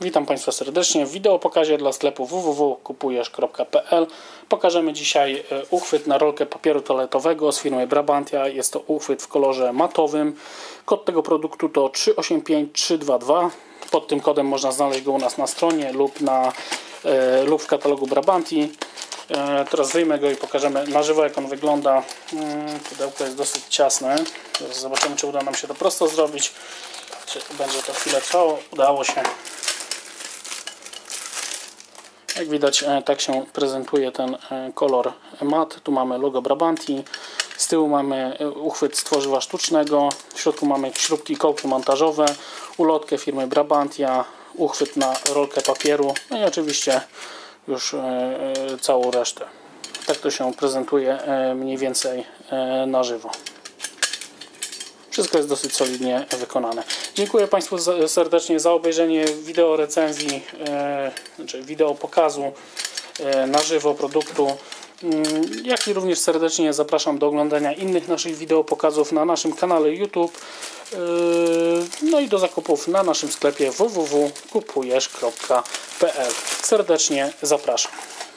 Witam Państwa serdecznie w wideopokazie dla sklepu www.kupujesz.pl. Pokażemy dzisiaj uchwyt na rolkę papieru toaletowego z firmy Brabantia. Jest to uchwyt w kolorze matowym. Kod tego produktu to 385322. Pod tym kodem można znaleźć go u nas na stronie lub w katalogu Brabanti. Teraz wyjmę go i pokażemy na żywo, jak on wygląda. Pudełko jest dosyć ciasne. Teraz zobaczymy, czy uda nam się to prosto zrobić, czy będzie to chwilę trwało. Udało się. Jak widać, tak się prezentuje ten kolor mat. Tu mamy logo Brabanti. Z tyłu mamy uchwyt z tworzywa sztucznego. W środku mamy śrubki, kołki montażowe, ulotkę firmy Brabantia, uchwyt na rolkę papieru, no i oczywiście już całą resztę. Tak to się prezentuje mniej więcej na żywo. Wszystko jest dosyć solidnie wykonane. Dziękuję Państwu serdecznie za obejrzenie wideo recenzji, znaczy wideo pokazu na żywo produktu. Jak i również serdecznie zapraszam do oglądania innych naszych wideo pokazów na naszym kanale YouTube. No i do zakupów na naszym sklepie www.kupujesz.pl. Serdecznie zapraszam.